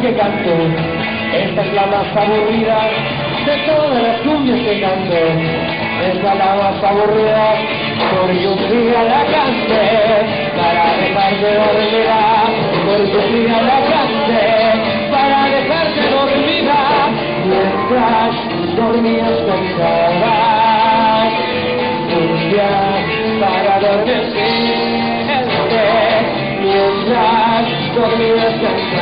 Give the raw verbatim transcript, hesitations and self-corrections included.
que canto, esta es la más aburrida de todas las cumbias que canto. Esta es la más aburrida porque un día la canté para dejarte dormida, porque un día la canté para dejarte dormida mientras dormías cansadas. Cumbias para dormir mientras dormías cansadas.